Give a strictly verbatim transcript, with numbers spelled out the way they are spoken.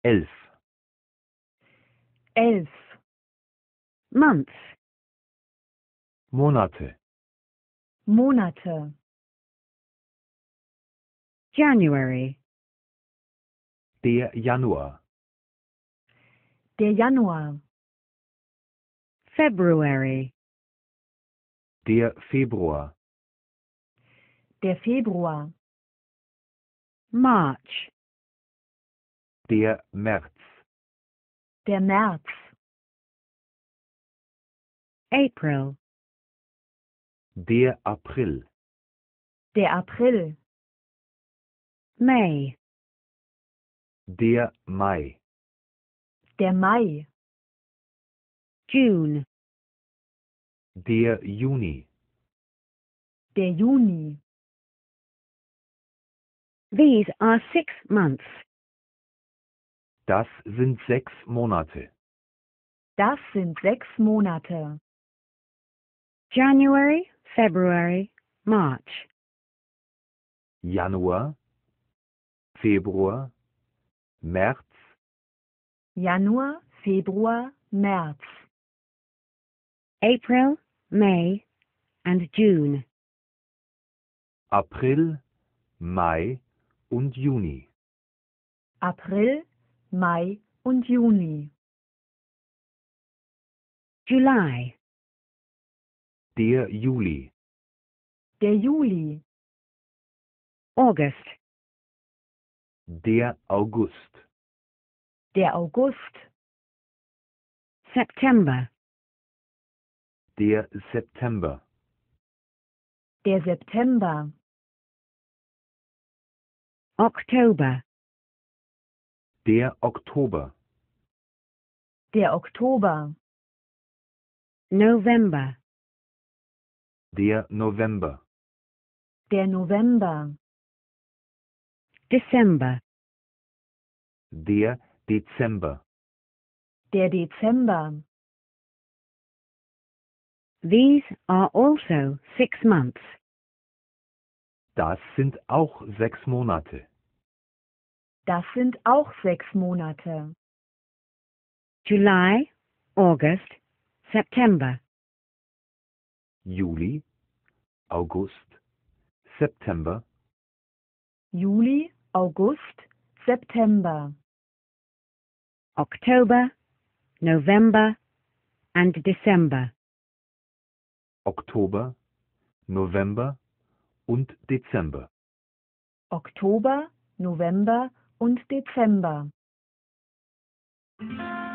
elf, elf. Months. Monate, Monate. January, der Januar, Der Januar. February, der Februar, Der Februar. March, der März, Der März. April, der April, Der April. May, der Mai, Der Mai. June, der Juni. Der Juni. These are six months. Das sind sechs Monate. Das sind sechs Monate. January, February, March. Januar, Februar, März, Januar, Februar, März. April, May, and June. April, Mai und Juni. April, Mai und Juni. July, Der Juli, Der Juli. August, der August, Der August. September, der September, Der September. October, der Oktober, Der Oktober. November, der November, Der November. December, der Dezember. Der Dezember. These are also six months. Das sind auch sechs Monate. Das sind auch sechs Monate. July, August, September. Juli, August, September, Juli, August, September. October, November, and December. Oktober, November und Dezember. Oktober, November und Dezember.